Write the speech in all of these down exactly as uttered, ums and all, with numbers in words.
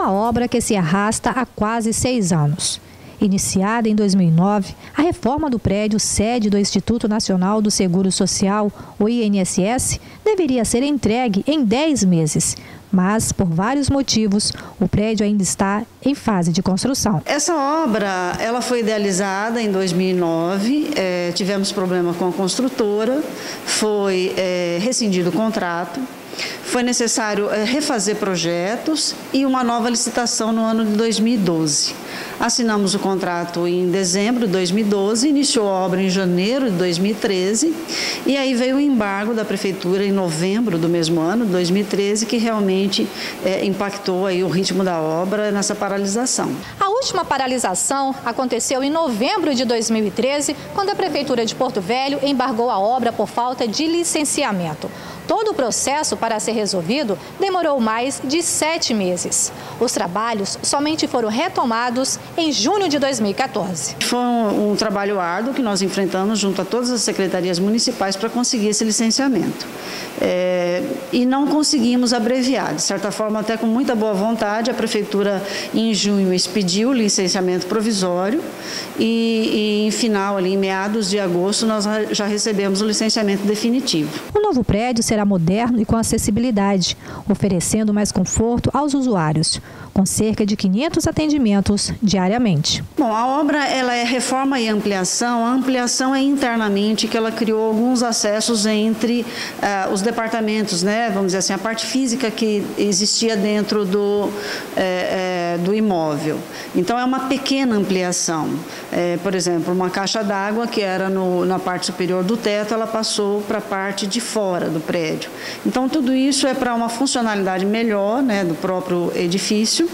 uma obra que se arrasta há quase seis anos. Iniciada em dois mil e nove, a reforma do prédio sede do Instituto Nacional do Seguro Social, o I N S S, deveria ser entregue em dez meses. Mas, por vários motivos, o prédio ainda está em fase de construção. Essa obra ela foi idealizada em dois mil e nove, é, tivemos problema com a construtora, foi é, rescindido o contrato. Foi necessário refazer projetos e uma nova licitação no ano de dois mil e doze. Assinamos o contrato em dezembro de dois mil e doze, iniciou a obra em janeiro de dois mil e treze e aí veio o embargo da Prefeitura em novembro do mesmo ano, dois mil e treze, que realmente é, impactou aí o ritmo da obra nessa paralisação. A última paralisação aconteceu em novembro de dois mil e treze, quando a Prefeitura de Porto Velho embargou a obra por falta de licenciamento. Todo o processo para ser resolvido demorou mais de sete meses. Os trabalhos somente foram retomados em junho de dois mil e quatorze. Foi um, um trabalho árduo que nós enfrentamos junto a todas as secretarias municipais para conseguir esse licenciamento. É, e não conseguimos abreviar. De certa forma, até com muita boa vontade, a Prefeitura em junho expediu o licenciamento provisório e, e em final, ali, em meados de agosto, nós já recebemos o licenciamento definitivo. O novo prédio será moderno e com acessibilidade, oferecendo mais conforto aos usuários, com cerca de quinhentos atendimentos diariamente. Bom, a obra ela é reforma e ampliação. A ampliação é internamente que ela criou alguns acessos entre uh, os departamentos, né? Vamos dizer assim, a parte física que existia dentro do, é, é, do imóvel. Então, é uma pequena ampliação. É, por exemplo, uma caixa d'água que era no, na parte superior do teto, ela passou para a parte de fora do prédio. Então, tudo isso é para uma funcionalidade melhor, né, do próprio edifício.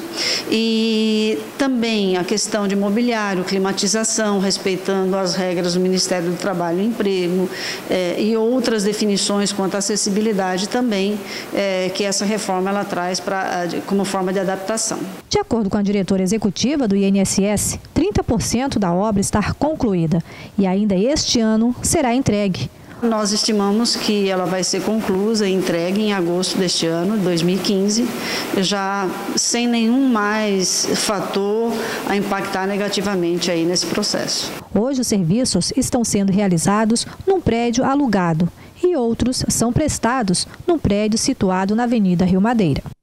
E também a questão de mobiliário, climatização, respeitando as regras do Ministério do Trabalho e Emprego, é, e outras definições quanto à acessibilidade também, é, que essa reforma ela traz pra, como forma de adaptação. De acordo com a diretora executiva do I N S S, trinta por cento da obra está concluída e ainda este ano será entregue. Nós estimamos que ela vai ser conclusa e entregue em agosto deste ano, dois mil e quinze, já sem nenhum mais fator a impactar negativamente aí nesse processo. Hoje os serviços estão sendo realizados num prédio alugado e outros são prestados num prédio situado na Avenida Rio Madeira.